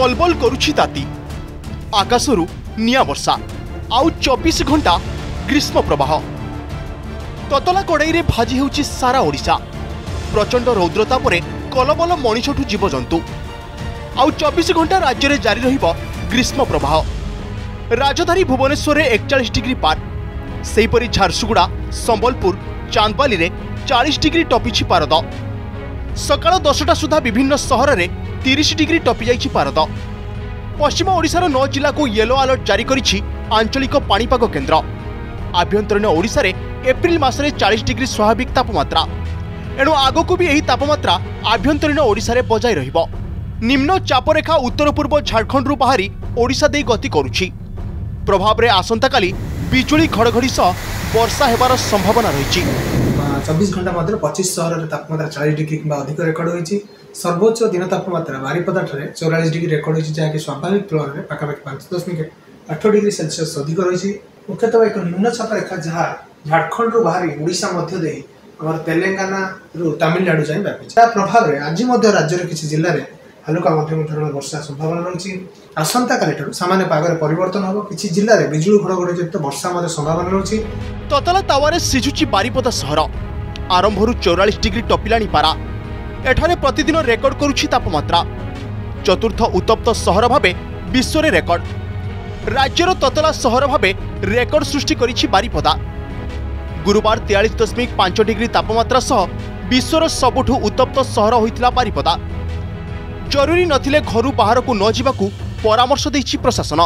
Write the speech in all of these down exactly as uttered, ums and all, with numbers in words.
बलबल करुछि ताती आकाशरू निया वर्षा आउ चौबीस घंटा ग्रीष्म प्रवाह ततला कड़ाई रे भाजी होउछि सारा ओडिशा प्रचंड रौद्रता परे कलबल मनिषठू जीवजंतु आउ चौबीस घंटा राज्य में जारी रहिबो ग्रीष्म प्रवाह राजधानी भुवनेश्वर में एकचाश डिग्री पार सेहीपरि झारसुगुड़ा संबलपुर चांदबाली रे चालीस डिग्री टपिछि पारद सकाळ दसटा सुधा विभिन्न सहर में तीस डिग्री टपि जाइछि पारद पश्चिम ओडिशार नौ जिला को येलो अलर्ट जारी करिछि आंचलिक पाणीपाग केन्द्र आभ्यंतरीण ओडिशा रे एप्रिल मासरे चालीस डिग्री स्वाभाविक तापमात्रा एणु आगकू भी यही तापमात्रा आभ्यंतरीण ओडिशा रे बजाय रहिबो निम्न चापरेखा उत्तर पूर्व झारखंड बाहरी ओडिशा दे गति करुछि प्रभाव रे आसंता काली बिजुली घड़घड़ी सह वर्षा हेबार संभावना रही चौबीस घंटा मध्य पच्चीस सहर तापमात्रा चालीस डिग्री कि अधिक रेकर्ड होती सर्वोच्च दिन तापमात्रा बारिपदा चौरालीस डिग्री रेकर्ड होती जहाँकि स्वाभाविक तुलन में पाखापाखि पांच दशमिक आठ डिग्री सेल्सियस अधिक रही मुख्यतः एक निम्न चापरेखा जहाँ झारखंड रू बाहरी ओडिशा मध्य दे आम तेलंगाना रू तमिलनाडु जाए व्यापी प्रभाव में आज राज्य किसी जिले में हल्का मध्यम धरण वर्षा संभावना रही आसंता काली सामान्य पागरे परिवर्तन होगा किसी जिले में बिजुली घड़घड़ी सहित वर्षा संभावना रही ततला तावारे सिझुची बारिपदा सहर आरंभरू चौरालीस डिग्री टपिलाणी पारा एठारे प्रतिदिन रेकर्ड करुछि तापमात्रा चतुर्थ उत्तप्त सहर भावे विश्व रे रेकर्ड राज्यर ततला सहर भावे रेकर्ड सृष्टि करिछि बारिपदा गुरुवार तेयालीस दशमिक पांच डिग्री तापमात्रा सह विश्वर सबुठु उत्तप्त सहर होइतिला बारिपदा जरूरी नथिले घरू बाहर को न जिबाकू परामर्श दैछि प्रशासन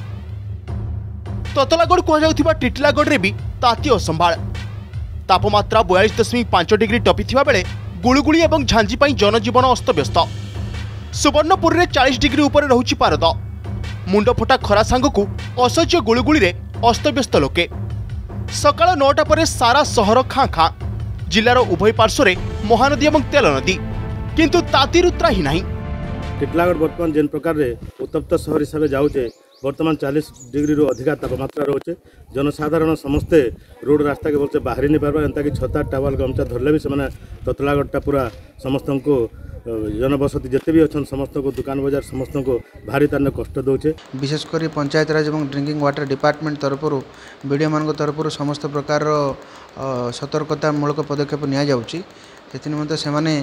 ततलागढ़ कहुवा टिटिलागढ़ रे भी ताती असंभाळ तापमात्रा बयालीस दशमिक पांच डिग्री टपिथिबा बेले गुळुगुळी एवं झांजी पाई जनजीवन अस्तव्यस्त सुवर्णपुर रे चालीस डिग्री उपरे रहुछि पारद मुंडफटा खरा सांगकू असह्य गुळुगुळी रे अस्तव्यस्त लोके सकाळ नौटा पर सारा सहर खाँ खाँ जिलार उभय पार्श्व रे महानदी और तेल नदी किंतु तातीर त्राही नाही टिटिलागढ़ बर्तमान जेन प्रकार रे उत्तप्त सहर हिसाब जाऊे बर्तमान चालीस डिग्री रू अधिका तापमात्रा रोचे जनसाधारण समस्ते रोड रास्ता के बोलते बाहरी नहीं पार्बा एंता कि छता टावल गमछा धरले भी से ततलागढ़ पूरा समस्त को जनबसती जिते भी अच्छा समस्त को दुकान बाजार समस्त को भारी तार कष्ट दौचे विशेषकर पंचायत राज और ड्रिंकिंग वाटर डिपार्टमेंट तरफ बीडीओ मान तरफ समस्त प्रकार सतर्कतामूलक पदक्षेप नि निमंते से माने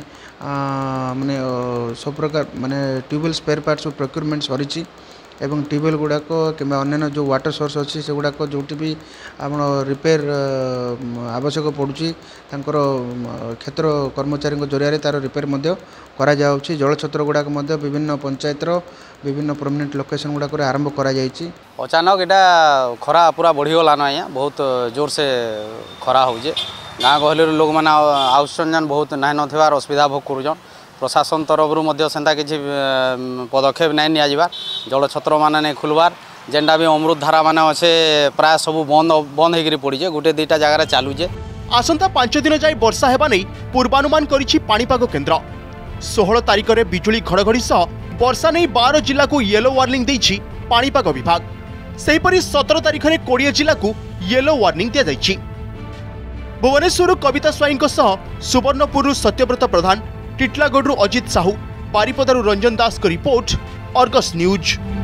सब प्रकार माने ट्यूबवेल स्पेयर पार्ट्स प्रोक्यूरमेंट सरी एवं ट्यूबवेल गुड़ाक कि अन्य जो वाटर सोर्स अच्छी से गुड़ाक जो भी आप रिपेयर आवश्यक पड़ुची क्षेत्र कर्मचारी जरिया तार रिपेयर करा जाउछि जलछत्र गुड़ाक विभिन्न पंचायतर विभिन्न परमानेंट लोकेशन गुड़ाक आरंभ करा जाइछि अचानक एटा खरा पूरा बढ़ीगलान आज्ञा बहुत जोर से खरा होजे गाँ गहली लोक मैंने आउसन बहुत नाई नार असुविधा भोग करुन प्रशासन तरफ सेंता किसी पदक्षेप नहीं नियाजिबार जलछत्र मान नहीं खुलबार जेनटा भी अमृत धारा मान अच्छे प्राय सब बंद बंद होकर पड़े गोटे दुईटा जगार चलुचे आसंता पांच दिन जाए वर्षा हेबा नहीं पूर्वानुमान करिछि पाणीपाग केन्द्र षोहल तारिख में बिजुली घड़घड़ी सह वर्षा नहीं बार जिला को येलो वार्निंग देछि पाणीपाग विभाग सेहीपरि सतर तारिख में कोड़े जिला को येलो वार्निंग दिया जाइछि भुवनेश्वर कविता स्वाई सुवर्णपुर सत्यव्रत प्रधान टिटिलागढ़ अजित साहू बारिपदारू रंजन दास को रिपोर्ट अर्गस न्यूज।